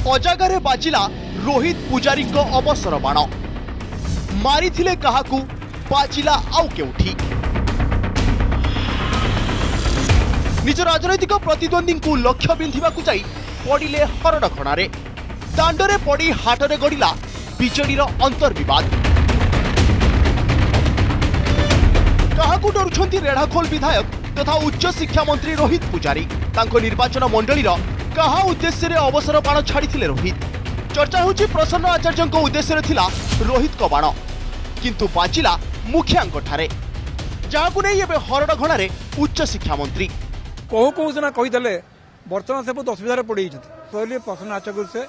अजागारे बाजिला रोहित पुजारी अवसर बाण मारी काहाकू बाजिला आउ केउठी निज राजनैतिक प्रतिद्वंदी को लक्ष्य बिंधिबाकू जाई पड़िले हरडखणारे दांडरे पड़ी हाटरे गड़िला बीजेडीर अंतर्विवाद काहाकू डरुछंती रेढ़ाखोल विधायक तथा उच्च शिक्षा मंत्री रोहित पुजारी तांको निर्वाचन मंडलीर कहा उद्देश्य रे अवसर बाण छाड़ी रोहित चर्चा होची प्रसन्न आचार्य उद्देश्य थिला रोहित को बाण किंतु बाजिला मुखियांक ठारे जहाकू नहीं एबे हरडघणारे उच्च शिक्षा मंत्री कहू कहू सिना कहीदेले बर्तमान से बहुत असुविधा पड़ कहले प्रसन्न आचार्य से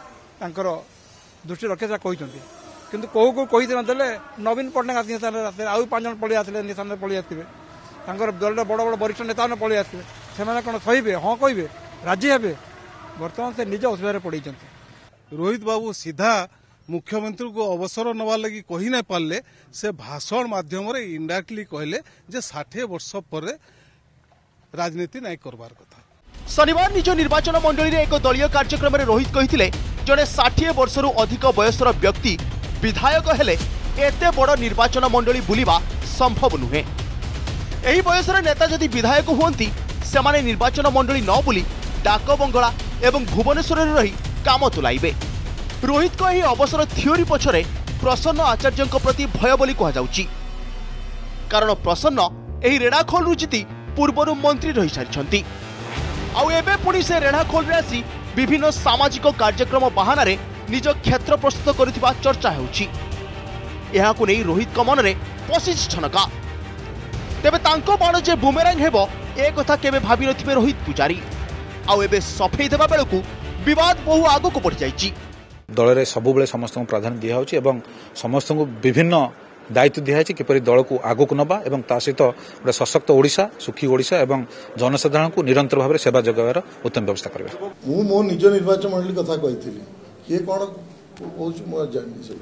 दृष्टि रखे कहते किंतु कहू कहू कही देले नवीन पट्टनायक आसी आउ 5 जन पलि आसले निशान पलि आसवे दल बड़ बड़ वरिष्ठ नेता मैंने पलि आसवे से कौन सही हाँ कहे राजी हे बर्तमान से निज असुविधा पड़ रोहित बाबू सीधा मुख्यमंत्री को अवसर नवा लगी कही नहीं पारे से भाषण माध्यम इनडायरेक्टली कहले जे 60 वर्ष पर राजनीति नहीं करबार कथा। शनिवार निज निर्वाचन मंडली रे एक दलीय कार्यक्रम में रोहित कहिथिले जड़े 60 वर्ष अधिक वयसर व्यक्ति विधायक हेले एते बड़ निर्वाचन मंडली बुलिबा संभव नुहे। एही वयसर नेता जदि विधायक हुअंती सेमाने निर्वाचन मंडली न बुली डाक बंगला एवं भुवनेश्वर रही काम तुलाइबे। रोहित को यही अवसर थियोरी पछरे प्रसन्न आचार्य प्रति भय बोली कहा जाउची कारण प्रसन्न एही रेढ़ाखोल जीति पूर्वर मंत्री रही सारिछंती आउ एबे पुणी से रेढ़ाखोल रे आसी विभिन्न सामाजिक कार्यक्रम बहाना रे निज क्षेत्र प्रस्तुत करुथिबा चर्चा हेउची। एहाकु नै रोहित को मन रे पसिछ छनका तेबे तांको बाण जे बुमेरांग हेबो ए कथा केबे भाबी नथिबे रोहित पुजारी आउ एबे सफेई देबा बेलकू विवाद बहु आगो को पड़ जाइची। दल रे सबुबले समस्त को प्राधान्य दिया होची एवं समस्त को विभिन्न दायित्व दिया है किपरि दल को आगो को नबा एवं ता सहित गोटे सशक्त ओडिशा सुखी ओडिशा एवं जनसाधारण को निरंतर भाव सेवा जगावर उत्तम व्यवस्था करबा। मु मो निज निर्वाचन मंडली कथा कहिथिली के कोन होची मो जाननी से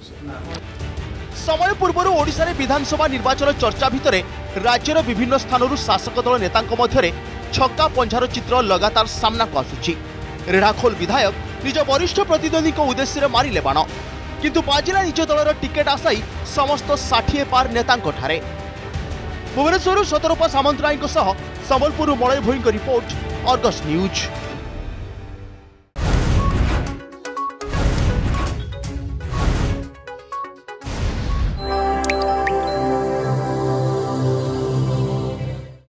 समय पूर्व ओडिशा रे विधानसभा निर्वाचन चर्चा भितरे राज्यर विभिन्न स्थानरू शासक दल नेतांक मध्यरे छक्का पंझार चित्र लगातार सामना को आसुची। रेढ़ाखोल विधायक निज वरिष्ठ प्रतिद्वंदी को उद्देश्य मारिले बाण किंतु बाजिला निज दलर टिकेट आशाई समस्त 60 पार नेतांक ठारे। Bhubaneswar Satarupa Samantray Sambalpur Malay Bhoi report Argus news.